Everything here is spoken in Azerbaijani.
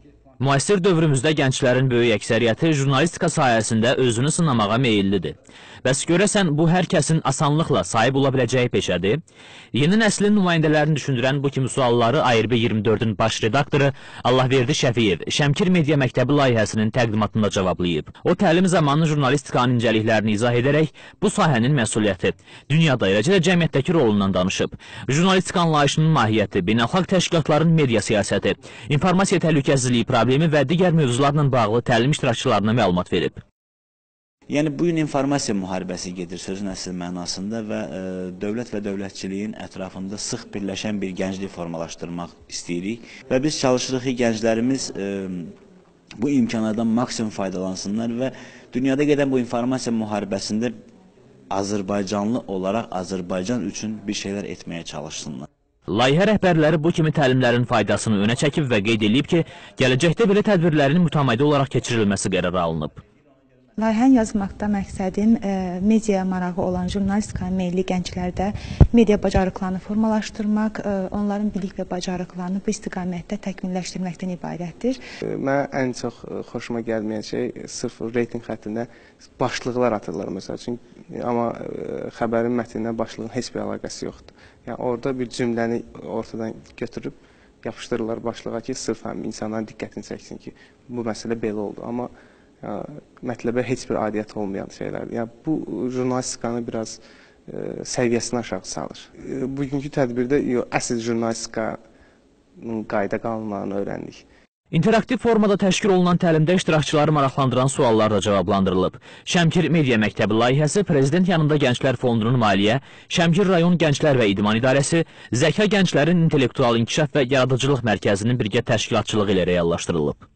Müasir dövrümüzdə gənclərin böyük əksəriyyəti jurnalistika sayəsində özünü sınamağa meyillidir. Bəs görəsən, bu hər kəsin asanlıqla sahib ola biləcəyi peşədir? Yeni nəslin nümayəndələrini düşündürən bu kimi sualları ARB 24-ün baş redaktoru Allahverdi Şəfiyev Şəmkir Media Məktəbi layihəsinin təqdimatında cavablayıb. O, təlim zamanı jurnalistikanın incəliklərini izah edərək bu sahənin məsuliyyəti, dünyada eləcə də cəmiyyətdəki rolundan danışıb. Jurnalistika anlayışının mahiyyəti, beynəlxalq təşkilatların media siyasəti, informasiya təhlükəsizliyi problemi və digər mövzularla bağlı təlim iştirakçılarına məlumat verib. Yəni, bugün informasiya müharibəsi gedir sözün əsl mənasında və dövlət və dövlətçiliyin ətrafında sıx birləşən bir gənclik formalaşdırmaq istəyirik. Və biz çalışırıq ki, gənclərimiz bu imkanlardan maksimum faydalansınlar və dünyada gedən bu informasiya müharibəsində Azərbaycanlı olaraq Azərbaycan üçün bir şeylər etməyə çalışsınlar. Layihə rəhbərləri bu kimi təlimlərin faydasını önə çəkib və qeyd edib ki, gələcəkdə belə tədbirlərin mütəmadi olaraq keçirilməsi qərarı alınıb. Layihəni yazmaqda məqsədim media marağı olan jurnalistikaya meyilli gənclərdə media bacarıqlarını formalaşdırmaq, onların bilik və bacarıqlarını bu istiqamətdə təkmilləşdirməkdən ibarətdir. Mənə ən çox xoşuma gəlməyən şey sırf reyting xəttində başlıqlar atırlar məsəl üçün, amma xəbərin mətninlə başlığın heç bir əlaqəsi yoxdur. Yəni orada bir cümləni ortadan götürüb yapışdırırlar başlığa ki, sırf həm insanların diqqətini çəksin ki, bu məsələ belə oldu. Amma mətləbə heç bir aidiyyət olmayan şeylərdir. Yəni, bu jurnalistikanı biraz səviyyəsini aşağı salır. Bugünkü tədbirdə əsl jurnalistikanın qayda qanunlarını öyrəndik. İnteraktiv formada təşkil olunan təlimdə iştirakçıları maraqlandıran suallar da cavablandırılıb. Şəmkir Media Məktəbi layihəsi Prezident yanında Gənclər Fondunun Maliyyə, Şəmkir Rayon Gənclər və İdman İdarəsi, Zəka Gənclərin İntellektual İnkişaf və Yaradıcılıq Mərkəzinin birgə təşkilatçılığı ilə reallaşdırılıb.